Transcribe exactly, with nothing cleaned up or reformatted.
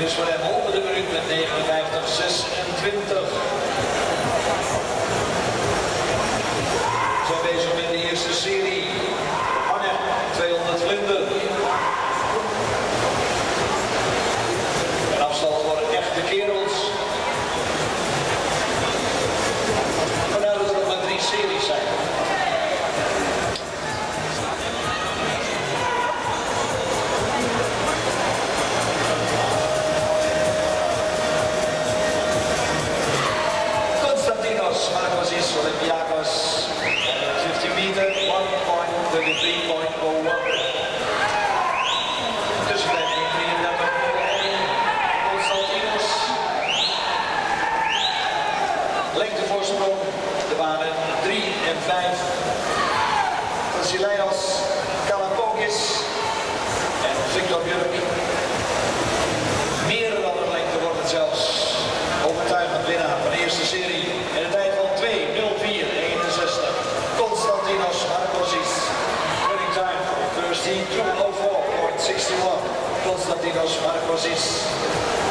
is voor hem onder de minuut met negenenvijftig zesentwintig. We zijn bezig met de eerste serie. Anne, tweehonderd vlinder. En afstand worden echte kerels. Vandaar dat er nog maar drie series zijn. Marcosis, Olympiakos, fifty meter, one point thirty-three point oh one. Tussenweg één drieëndertig nul één, Constantinos. Lengtevoorsprong, de banen drie en vijf. Vasileios, Kalapogis en Victor Björk. Meer dan een lengte wordt het zelfs. Overtuigend winnaar van de eerste serie. En de tijd van twee nul vier eenenzestig. Constantinos Marcosis. Winning time for first team two oh four point six one. Constantinos Marcosis.